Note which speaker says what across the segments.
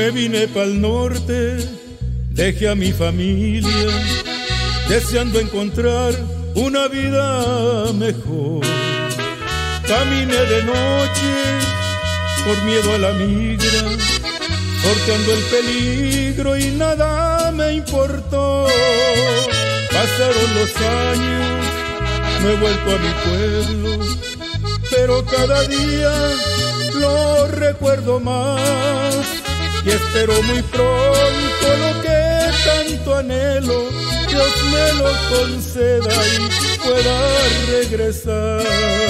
Speaker 1: Me vine pa'l norte, dejé a mi familia, deseando encontrar una vida mejor. Caminé de noche por miedo a la migra, sorteando el peligro y nada me importó. Pasaron los años, no he vuelto a mi pueblo, pero cada día lo recuerdo más y espero muy pronto lo que tanto anhelo, Dios me lo conceda y pueda regresar.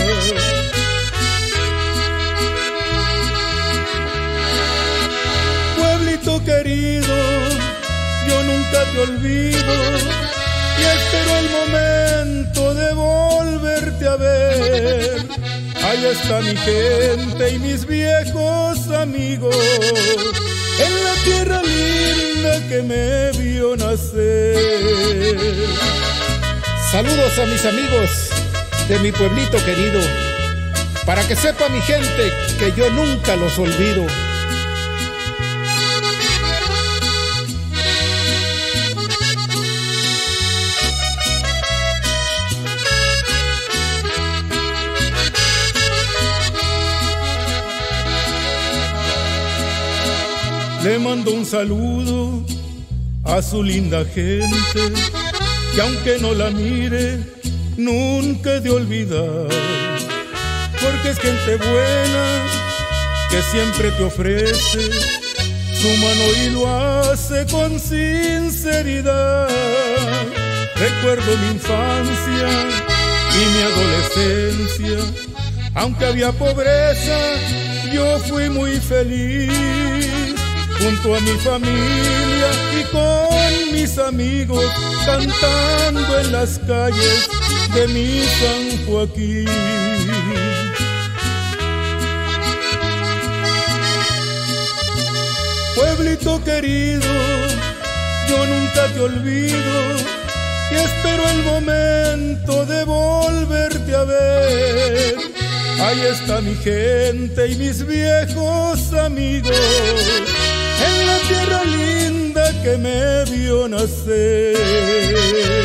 Speaker 1: Pueblito querido, yo nunca te olvido y espero el momento de volverte a ver. Ahí está mi gente y mis viejos amigos, en la tierra linda que me vio nacer.
Speaker 2: Saludos a mis amigos de mi pueblito querido, para que sepa mi gente que yo nunca los olvido.
Speaker 1: Le mando un saludo a su linda gente, que aunque no la mire, nunca he de olvidar, porque es gente buena que siempre te ofrece su mano y lo hace con sinceridad. Recuerdo mi infancia y mi adolescencia, aunque había pobreza, yo fui muy feliz, junto a mi familia y con mis amigos, cantando en las calles de mi San Joaquín. Pueblito querido, yo nunca te olvido y espero el momento de volverte a ver. Ahí está mi gente y mis viejos amigos, en la tierra linda que me vio nacer.